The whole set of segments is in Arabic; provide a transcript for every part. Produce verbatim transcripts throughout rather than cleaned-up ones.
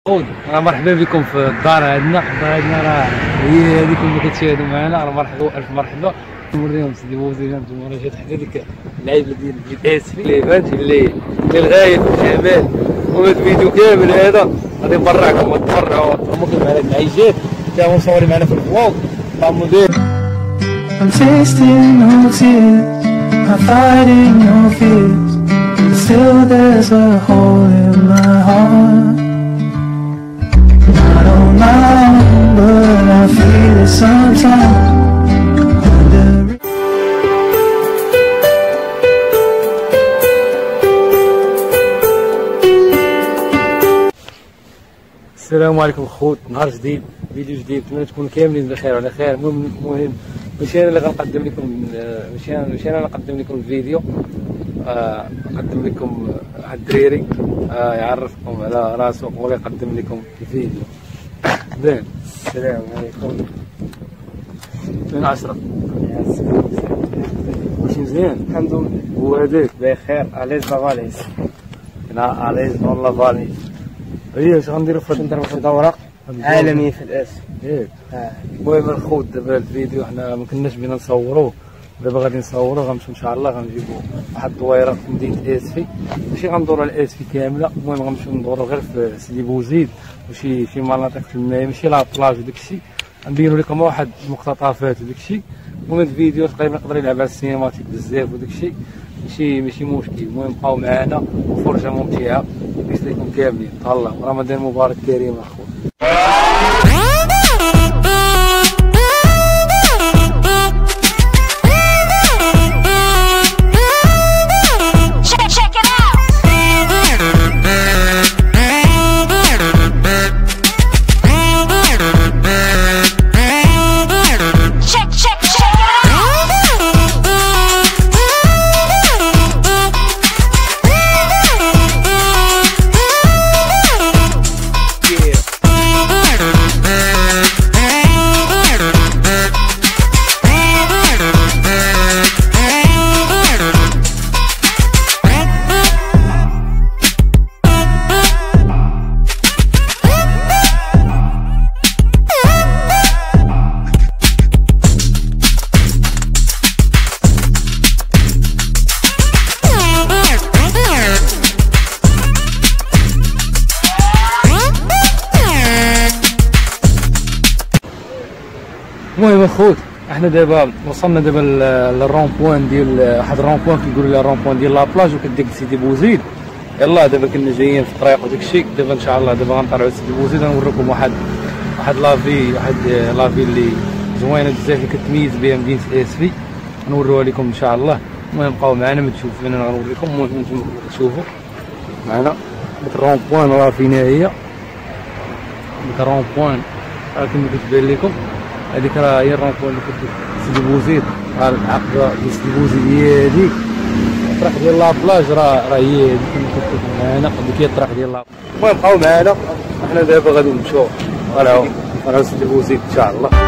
راه مرحبا بكم في الدار عندنا. الدار عندنا راه هي هذيك اللي كتشاهدوا معنا. راه مرحبا الف مرحبا. نوريهم سيدي بوزيد انتم راه جات حدا ديك اللعيبه ديال الاسفي اللي فهمتي اللي للغايه في الجمال. وهذا الفيديو كامل هذا غادي نبرعكم وتفرعوا وتفهموا على العيجات حتى مصورين معنا في الفلوق طعموا دير. I'm tasting no tears, I'm fighting no fears, still there's a hole in my heart. I don't know, but I feel it sometimes. السلام عليكم خوت، نهار جديد، فيديو جديد، نتمنى تكونوا كاملين بخير وعلى خير. المهم المهم ماشي انا اللي غنقدم لكم ماشي انا ماشي انا اللي نقدم لكم الفيديو، آه نقدم لكم واحد الدريري آه يعرفكم على راسو هو اللي يقدم لكم الفيديو. زين، السلام عليكم. من عشرة ماشي مزيان؟ الحمد لله. وهذاك بخير اليز لافاليز. انا اليز نون لافاليز. هي اش غنديرو في نديرو في دوره عالميه في الاس ياك. المهم الخوت دابا الفيديو حنا ما كناش بغينا نصوروه، دابا غادي نصوروه. غنمشيو ان شاء الله غنجيبو واحد الدويره في مدينه اسفي، ماشي غندورو على اسفي كامله. المهم غنمشيو ندورو غير في سيدي بوزيد وشي شي مناطق في الماء، ماشي لا بلاج وداكشي. غنبينو لكم واحد المقتطفات وداكشي. المهم الفيديو تقريبا يقدر يلعب على السينماتيك بزاف وداكشي، ماشي ماشي مشكل. المهم بقاو معنا وفرجه ممتعه باش لكم كاملين. تهلاو، رمضان مبارك كريم اخويا. المهم اخوت احنا دابا وصلنا دابا للرون بوان ديال واحد الرون بوان كيقولوا لها الرون بوان ديال لابلاج وكديك سيدي بوزيد. يلاه دابا كنا جايين في الطريق وداك الشيء. دابا ان شاء الله دابا غنطلعوا لسيدي بوزيد غنوريكم واحد واحد لافي واحد لافي اللي زوينه بزاف اللي كتميز بها مدينه اسفي، نوريوها لكم ان شاء الله. المهم بقاو معنا ما تشوفوا انا غنوريكم. المهم نتوما تشوفوا معنا ديك الرون بوان راه فينا هي ديك الرون بوان راه كما كتبان لكم. هذيك راه هي الرون بوان اللي كتدير سيدي بوزيد. راه العقبه ديال سيدي بوزيد هي هذيك. الطريق ديال لابلاج راه راه هي هذيك كما كتشوفوا معنا. هذيك هي الطريق ديال لابلاج. المهم بقاو معنا حنا دابا غادي نمشيو نطلعوا نطلعوا سيدي بوزيد ان شاء الله.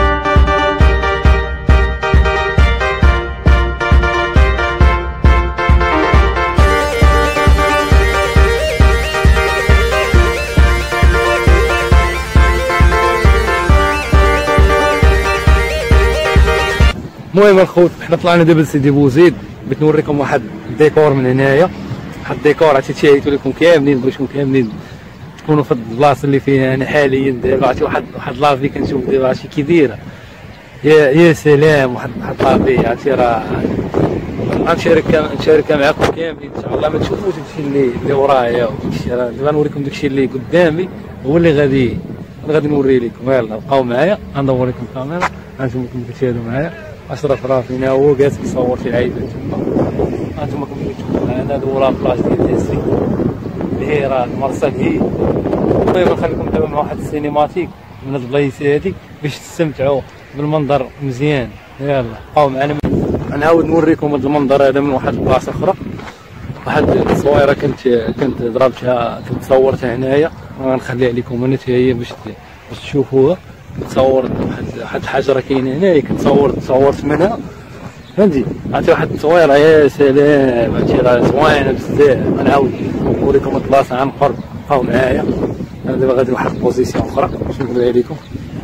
المهم الخوت حنا طلعنا دابا لسيدي بوزيد، بغيت نوريكم واحد الديكور من هنايا. واحد الديكور عرفتي تشاهدتو لكم كاملين، بغيتكم كاملين تكونوا في البلاصه اللي فيها انا حاليا دابا. عرفتي واحد واحد لافي كنشوف دابا عرفتي كي دايره. يا يا سلام، واحد واحد لافي عرفتي راه غنشارك نشاركها معكم كاملين ان شاء الله. ما تشوفوش داكشي اللي اللي ورايا وداكشي، راه دابا نوريكم داكشي اللي قدامي هو اللي غادي غادي نوري لكم. يلاه بقاو معايا غندور لكم الكاميرا هانتوما كما كتشاهدوا معايا. اشرف راه فينا هو جالس كيصور شي عيبه تما. هانتوما كما كتشوفوا معنا هذا هو لابلاج ديال اسفي اللي هي راه المرصد هي. المهم نخليكم دابا مع واحد السينماتيك من هاد البلايص هادي باش تستمتعوا بالمنظر مزيان. يلا بقاو معنا. غنعاود نوريكم هاد المنظر هذا من واحد البلاصه اخرى. واحد التصويره كنت كنت ضربتها كنت صورتها هنايا، غنخليها لكم انا حتى هي باش باش تشوفوها. تصورت واحد واحد الحجره كاينه هنايا كنت صورت صورت منها فهمتي. عرفتي واحد التصويره يا سلام، عرفتي راه زوينه بزاف. غنعاود نوريكم البلاصه عن قرب، بقاو معايا. انا دابا غادي لواحد البوزيسيون اخرى باش نوريها لكم.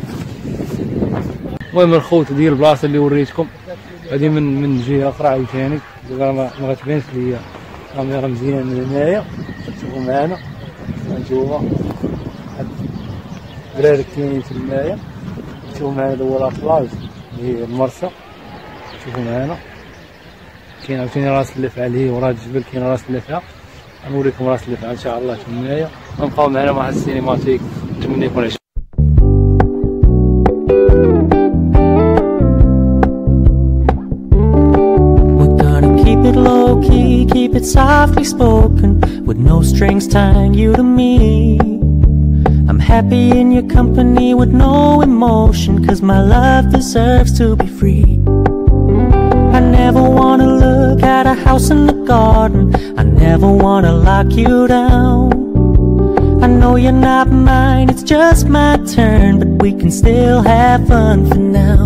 المهم الخوت ديال البلاصه اللي وريتكم هادي من من جهه اخرى عاوتاني، دابا ما غتبانش ليا كاميرا مزيان من هنايا. شوفوا معنا هانتوما واحد الدراري كاينين تمايا. شوفوا معنا هذا هو لاطلاج اللي هي المرسى. شوفوا معنا كاين عاوتاني راس اللفعه اللي هي ورا الجبل، كاين راس اللفعه. غنوريكم راس اللفعه ان شاء الله تمايا. غنبقاو معنا مع السينماتيك. نتمنى يكون عجبكم. Low-key, keep it softly spoken, with no strings tying you to me. I'm happy in your company with no emotion, cause my love deserves to be free. I never wanna look at a house in the garden, I never wanna lock you down. I know you're not mine, it's just my turn, but we can still have fun for now.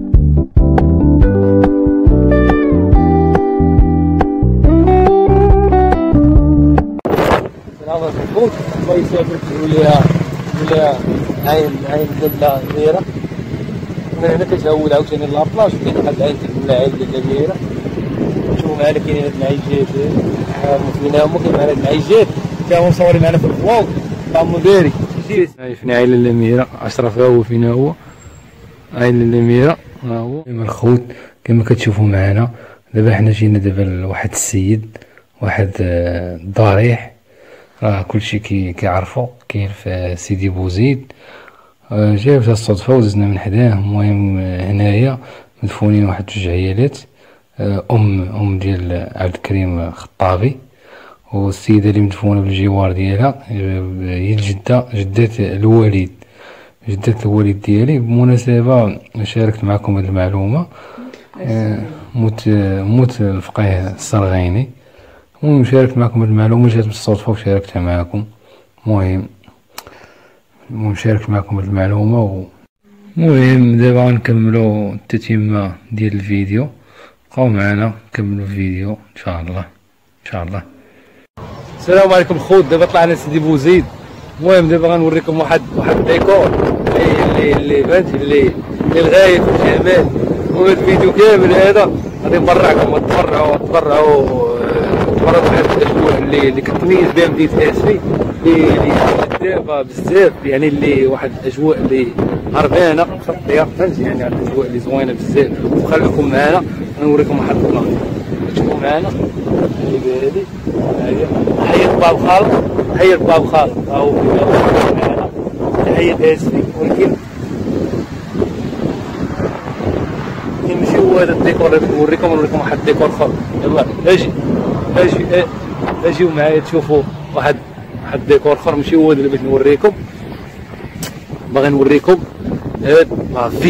الله يسافر ليها ولا عين عين ديال الميرة. من هنا كتهول عاوتاني لابلاج، كاين واحد العين تبع عين ديال الميرة. شوفوا معنا كاينين هاد العيجات فينا هما، كاين معنا هاد العيجات تا هما مصورين معنا في الفلوق تاع مديري. شايفين عين الميرة أشرف هو فينا هو عين الميرة ها هو. الخوت كما كتشوفوا معنا دابا حنا جينا دابا لواحد السيد، واحد ضريح راه كلشي كي كيعرفو، كاين في سيدي بوزيد. جا بهاد الصدفة ودزنا من حداه. المهم هنايا مدفونين واحد جوج عيالات، ام ام ديال عبد الكريم خطابي، والسيده اللي مدفونه بالجوار ديالها هي الجده جدة الوالد جدة الوالد ديالي. بالمناسبة شاركت معكم هاد المعلومة، موت موت الفقيه الصرغيني. المهم شاركت معكم هاد المعلومة، جات بالصدفة وشاركتها معكم. المهم المهم شاركت معكم هاد المعلومة و المهم دابا غنكملو التتمة ديال الفيديو. بقاو معنا نكملو الفيديو ان شاء الله ان شاء الله. السلام عليكم خوت، دابا طلعنا لسيدي بوزيد. المهم دابا غنوريكم واحد واحد الديكور اللي اللي فهمتي اللي اللي الغاية في الجمال. وهاد الفيديو كامل هذا غادي نبرعكم تبرعوا تبرعوا تبرعوا بواحد الاجواء اللي اللي كتميز بها مدينة اسفي، اللي اللي دابا بزاف، يعني اللي واحد الاجواء اللي هربانه خطيه فهمتي، يعني واحد الاجواء اللي زوينه بزاف. وخليكم معنا غنوريكم واحد البلان. تشوفوا معنا هذه هذه تحية باب خالد، تحية باب خالد ها هو معنا، تحية اسفي. ولكن ماشي هو هذا الديكور اللي نوريكم، نوريكم واحد الديكور اخر. يلاه اجي اجي اجيو معايا تشوفوا واحد واحد الديكور اخر. ماشي هو اللي بغيت نوريكم، باغي نوريكم هاد لافي،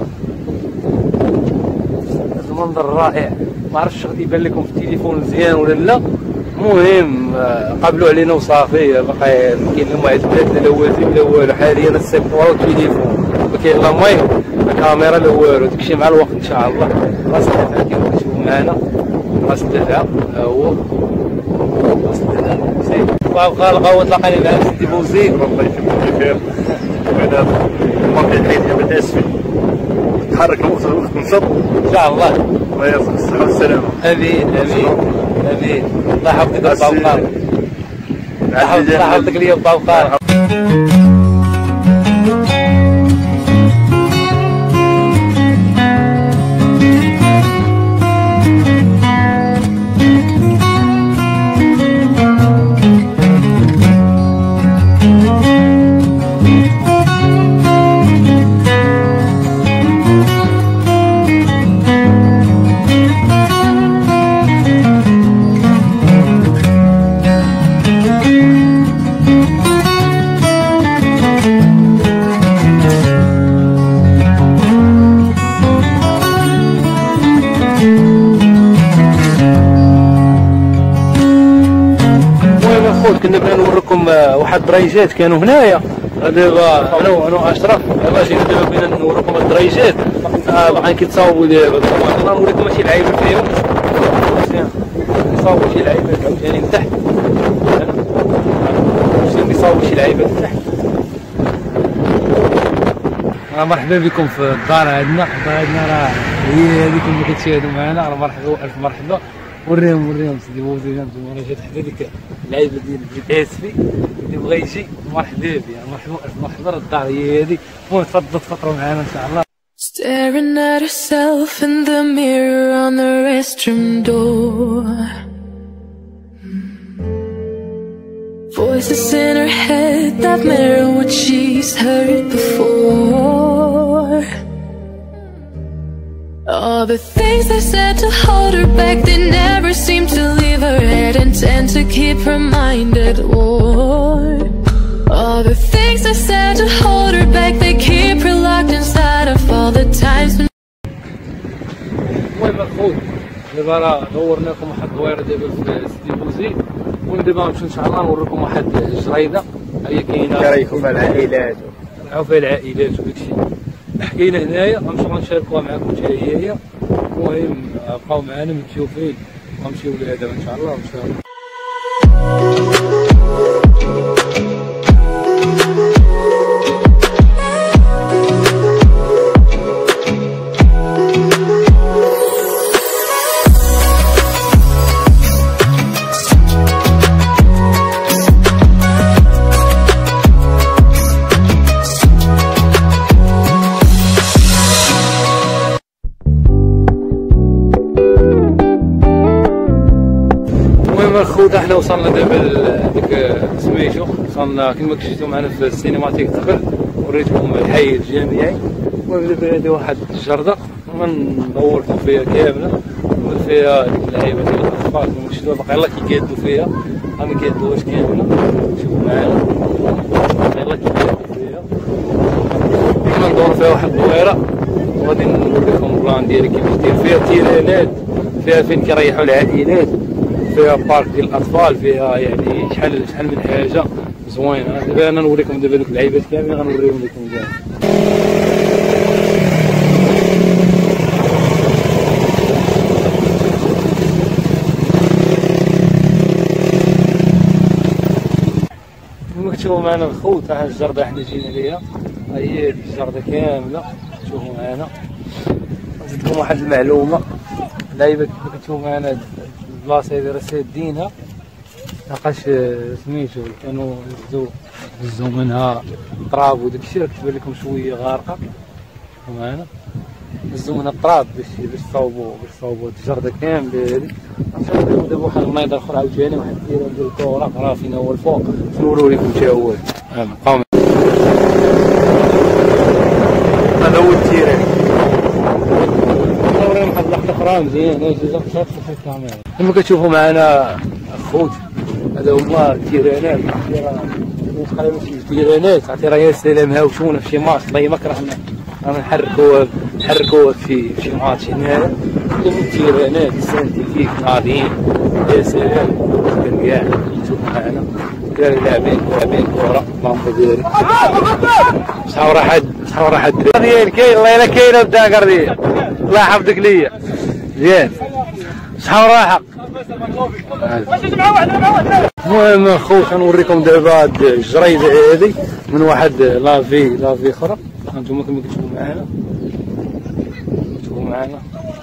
هاد المنظر رائع. ما عرفتش غادي يبان لكم في التليفون مزيان ولا لا. المهم قابلوا علينا وصافي، باقي كاين لا معدات لا لوازم لا والو. حاليا السيبطوره والتليفون ما كاين لا مايك لا كاميرا لا والو، داكشي مع الوقت ان شاء الله. راس الدفع كيما كتشوفوا معنا، راس الدفع ها هو راس الدفع. باب خالق هو تلاقاني مع سيدي بوزيد، الله يكرمك بخير. وهذا المرض الحيد ديال اسفل تحرك الوقت الوقت نشط ان شاء الله. الله يرزقك الصحة والسلامة. امين امين امين. الله يحفظك باب خالق، الله يحفظك ليا باب خالق. كنا بغينا نوريكم واحد الدريجات كانوا هنايا. دابا انا انا واشرف يلاه جينا دابا بغينا نوريكم الدريجات، باقيين كيتصاوبوا دابا. طبعا نوريكم شي لعيبه فيهم، كيصاوبوا شي لعيبه عاوتاني من تحت، كيصاوبوا شي لعيبه من تحت. راه مرحبا بكم في الدار عندنا. الدار عندنا راه هي هذيك اللي كتشاهدوا معنا، راه مرحبا والف مرحبا. وريهم وريهم سيدي بوزيد انتم راه جات حدا ديك اللعيبه ديال البي اس في اللي بغى يجي مرحبا به، مرحبا والف مرحبا. الدار هي هذه. المهم تفضلوا تفطروا معنا ان شاء الله. Staring at herself in the mirror on the restroom door. Voices in her head that mirror what she's heard before. All the things they said to hold her back, they never seem to leave her head and tend to keep her mind at war. All the things they said to hold her back, they keep her locked inside of all the times when. المهم الخوت دابا راه دورناكم واحد الدويره دابا في سيدي بوزيد، ودابا غنمشيو ان شاء الله نوريكم واحد الجريده هي كاينه كيريحوا فيها العائلات نرعاو فيها العائلات وداكشي كاينه هنايا. غنمشيو غنشاركوها معكم حتى هي. المهم بقاو معنا متشوفين غنمشيو لها دابا ان شاء الله ان شاء الله. الخوت حنا وصلنا دابا لديك سميتو، وصلنا كما كنتو معنا في السينماتيك قبل وريتكم الحي الجامعي. المهم دابا هادي واحد الجرده غندوركم فيها كامله، ندير فيها ديك اللعيبه ديال الاطفال كما شفتوا باقي يلاه كيقادوا فيها، ما كيقادوهاش كامله. شوفوا معنا باقي يلاه كيقادوا فيها. ديما ندورو فيها واحد الدويره وغادي نوريكم البلان ديالها كيفاش داير. فيها تيرانات، فيها فين كيريحوا العائلات، فيها بارك ديال الاطفال، فيها يعني شحال شحال من حاجه زوينه. دابا انا نوريكم دابا دوك اللعيبات كاملين غنوريهم لكم كاع. كما كتشوفوا معنا الخوت ها الجرده حنا جينا ليها، ها هي الجرده كامله تشوفوا معنا. نزيدكم واحد المعلومه، اللعيبه كما كتشوفوا معنا البلاصه هذه راه سادينها لقاش سميتو كانوا هزو هزو منها التراب وداك الشيء، راه كتبان لكم شويه غارقه معنا. هزو منها التراب باش باش تصاوبوا باش تصاوبوا هاد الجرده كامله هادي. غنشوفوا دابا واحد المناظر اخرى عاوتاني، واحد التيران ديال الكره راه فينا هو الفوق، نوريو لكم حتى هو. بقاو هذا هو التيران. نوريهم واحد اللقطه اخرى مزيانه في الكاميرا. كما كتشوفوا معنا الخوت هذا هما التيرانات. تقريبا شي تيرانات عرفتي راه يا سلام هاوشونا في شي ماتش. الله يمكر حنا رانا نحركوها نحركوها في شي ماتش هنايا. كاين التيرانات سانتيفيك ناضيين يا سلام كاع. شوفوا معنا الدراري لاعبين لاعبين كره مامبا ديالي. شحال راه حد شحال راه حد ديال كاين والله الا كاينه الداكر ديال الله يحفظك ليا مزيان. شحال راحه. المهم خوت غنوريكم دابا هاد الجريده هادي من واحد لافي لافي اخرى. هانتوما كما كتشوفوا معنا كتشوفوا معنا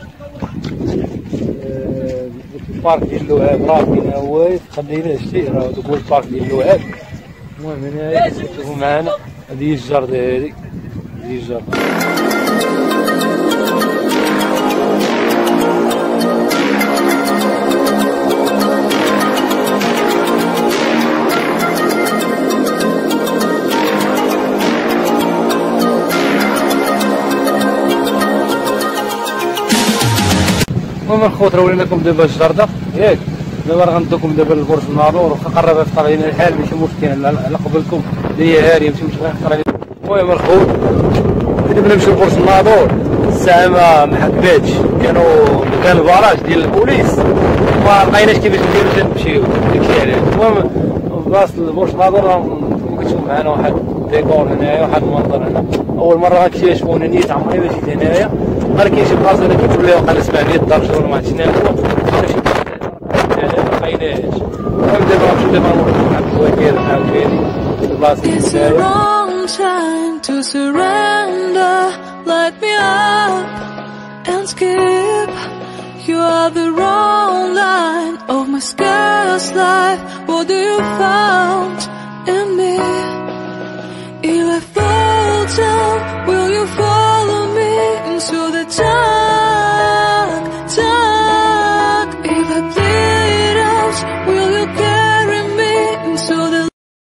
البارك ديال اللعاب راه كاين هو خلينا شتي راه دوك هو البارك ديال اللعاب. المهم هنايا كتشوفوا معنا هذه هي الجرده هذه هذه الجرده. المهم الخوت راه وريناكم دابا الجرده ياك. دابا راه غندوكم دابا لبرج الناظور، واخا قرب يفطر علينا الحال ماشي مشكل على قبلكم اللي هي هاريه ماشي مشكل يفطر علينا. المهم الخوت دابا نمشيو لبرج الناظور. الساعه ما محكاتش، كانوا كان البراج ديال البوليس ما لقيناش كيفاش نديرو تنمشيو داكشي علاش. المهم بلاصه برج الناظور كما كتشوفوا معنا واحد الديكور هنايا واحد المنظر هنا. اول مره غتكتشفونا نيت عمري ما جيت هنايا. راه كاين شي بلاصه هنا كتقول لي وقع سبع مية درجه ولا ما عرفتش شنو هو، ما لقيناش. المهم دابا غنمشيو دابا نوريكم واحد الكواكب عاوتاني البلاصه هنايا. skip. You are the wrong line of my scarce life. What do you found in me? If I fall down, will you follow me into the dark, dark? If I bleed out, will you carry me into the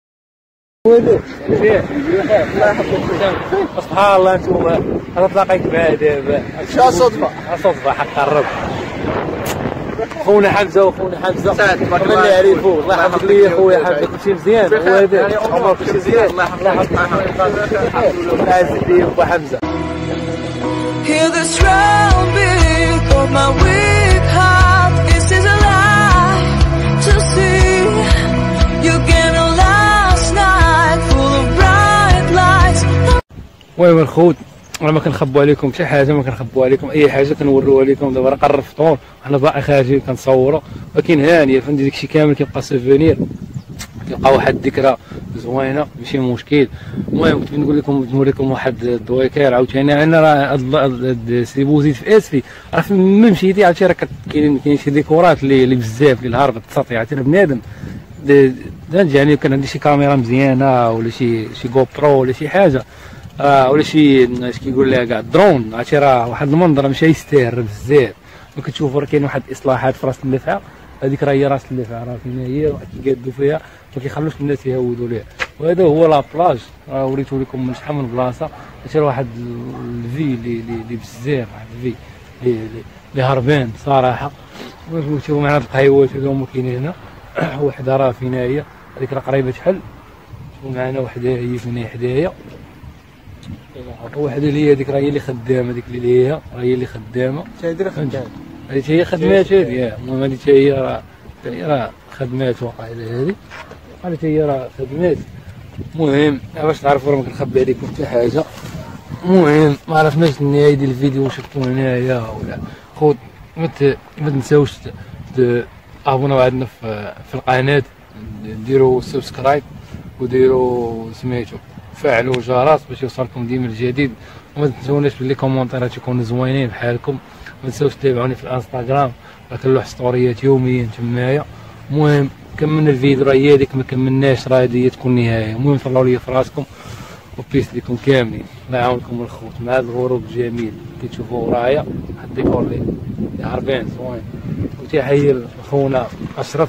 سبحان الله انتم انا تلاقيت معاه دابا شا صدفة صدفة حق الرب خونا حمزة وخونا حمزة اللي يعرفوه الله يحفظك ليا خويا حمزة كلشي مزيان هو هذاك عمرك كلشي مزيان الله يحفظك عزيز ليا با حمزة. Hear the strong beat of my weak heart. This is a lie to see. You get a last night full of bright lights. المهم الخوت انا ما كنخبوا عليكم شي حاجه، ما كنخبوا عليكم اي حاجه كنوروها لكم. دابا راه قرب الفطور وحنا باقي خارجين كنصوروا، ولكن هانيه فهمتي داكشي كامل كيبقى سوفونير، كيبقى واحد الذكرى زوينه ماشي مشكل. المهم كنت نقول لكم نوريكم واحد الدويكير عاوتاني. انا راه سي بوزيد في اسفي راه فين مشيتي عرفتي راه كاين كاين شي ديكورات اللي اللي بزاف اللي هربت تسطيع حتى بنادم يعني كان عندي شي كاميرا مزيانه ولا شي شي جو برو ولا شي حاجه آه ولا شي اش كيقول لها كاع درون عرفتي راه واحد المنظر ماشي يستاهل بزاف. ملي كتشوفوا راه كاين واحد الاصلاحات في راس اللفعه، هذيك راه هي راس اللفعه راه فين هي كيقادوا فيها ما كيخلوش الناس يهودوا ليها. وهذا هو لابلاج راه وريتو لكم من شحال من بلاصه. هادشي راه واحد الفي اللي اللي بزاف واحد الفي اللي اللي هربان صراحه. وشوفوا معنا القهيوات هذوما كاينين هنا وحده راه فينا هي هذيك راه قريبه تحل. شوفوا معنا وحده هي فينا حدايا وحده اللي هي هذيك راه هي اللي خدامه، هذيك اللي هي راه هي اللي خدامه هذه خدامه هذه هي خدمات هذه. المهم هذه هي راه راه خدمات واقع هذه هذه هي راه خدمات. المهم باش تعرفوا راه ما كنخبي عليكم حتى حاجه. المهم ما عرفناش النهايه ديال الفيديو واش تكون هنايا ولا خوت. ما تنساوش ابوناو عندنا في في القناه، ديروا سبسكرايب وديروا سميتو فعلوا الجرس باش يوصلكم ديما الجديد. وما تنسوناش بلي كومونتيرات يكونوا زوينين بحالكم. ما تنساوش تتابعوني في الانستغرام راه كنلوح ستوريات يوميا تمايا. المهم كملنا الفيديو راه هي هذيك ما كملناش راه هذه تكون النهايه. المهم طلعوا لي في راسكم وبيس ليكم كاملين. الله يعاونكم الخوت مع هذا الغروب الجميل كتشوفوا ورايا واحد الديكور اللي هربان زوين. وتحيه لخونا اشرف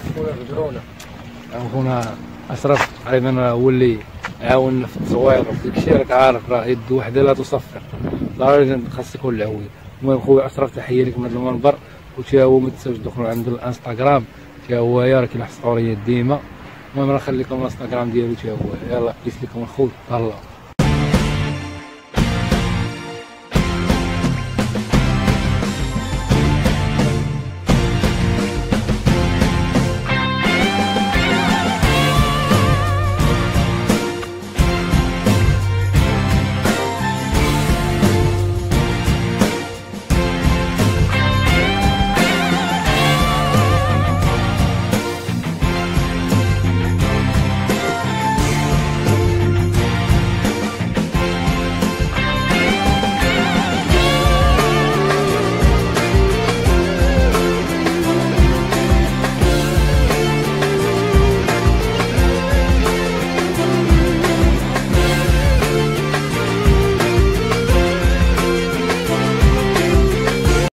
خونا اشرف تقريبا هو اللي عاوننا في التصوير وفي داكشي راك عارف راه يد وحده لا تصفر ضروري خاص يكون العويل. المهم خويا اشرف تحيه لك من هذا المنبر. وتا هو ما تنساوش تدخلوا عنده الانستغرام تا هو راه كيلاح ستوريات ديما. المهم راه خليكم الانستغرام ديالو تا هو. يلاه بيس لكم الخوت الله.